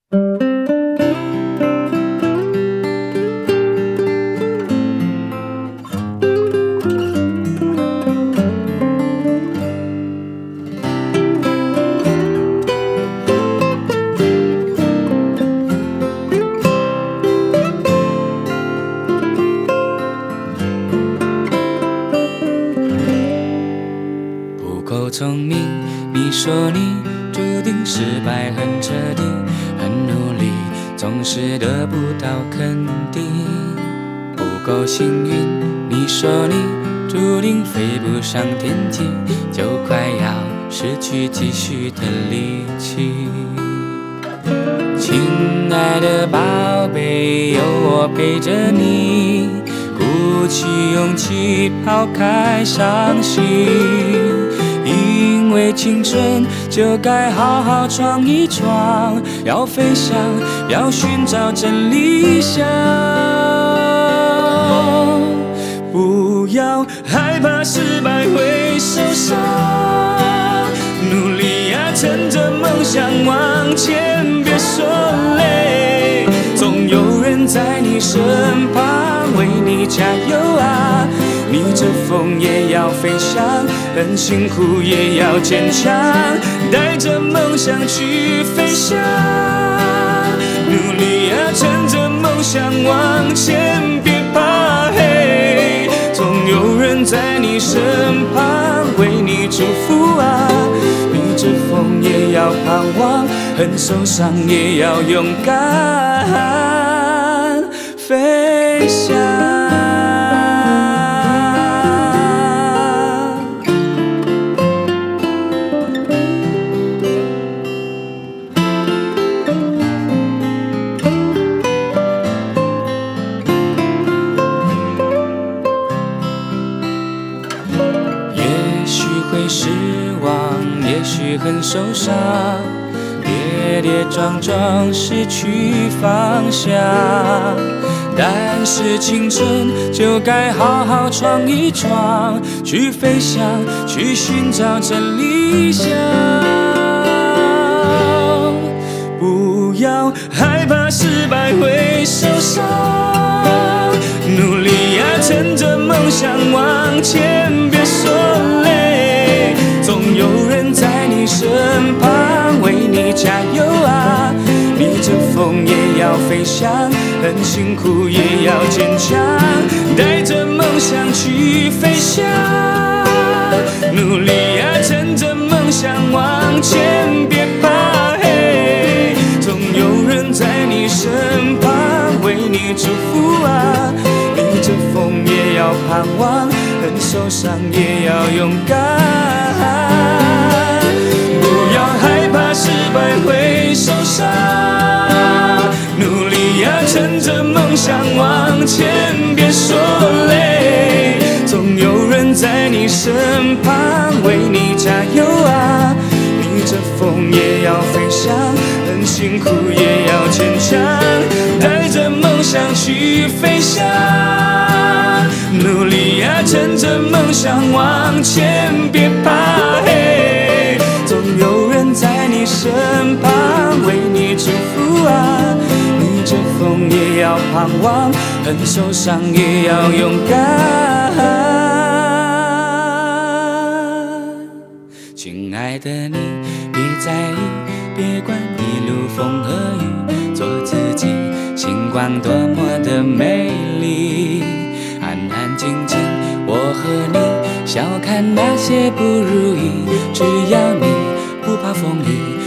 够聪明，你说你注定失败很彻底，很努力，总是得不到肯定。不够幸运，你说你注定飞不上天际，就快要失去继续的力气。亲爱的宝贝，有我陪着你，鼓起勇气抛开伤心。因为青春就该好好闯一闯，要飞翔，要寻找真理想。不要害怕失败会受伤，努力呀，趁着梦想往前，别说累，总有人在你身旁为你加油啊！逆着风也要飞翔，很辛苦也要坚强，带着梦想去飞翔。努力呀，趁着梦想往前，别怕黑，总有人在你身旁为你祝福啊！逆着风也要盼望，很受伤也要勇敢飞翔。会失望，也许很受伤，跌跌撞撞失去方向。但是青春就该好好闯一闯，去飞翔，去寻找真理想。不要害怕失败会受伤，努力呀，趁着梦想往前，别说累，总有人在你身旁为你加油啊！逆着风也要飞翔，很辛苦也要坚强，带着梦想去飞翔。努力呀，趁着梦想往前，别怕黑，总有人在你身旁为你祝福啊！逆着风也要盼望，很受伤也要勇敢。不要害怕失败会受伤，努力呀，趁着梦想往前，别说累，总有人在你身旁为你加油啊！逆着风也要飞翔，很辛苦也要坚强，带着梦想去飞翔。努力呀，趁着梦想往前，别怕黑，总有人在你身旁为你祝福啊！逆着风也要盼望，很受伤也要勇敢。亲爱的你，别在意，别管一路风和雨，做自己，星光多么的美丽。安安静静，我和你笑看那些不如意，只要你不怕风雨，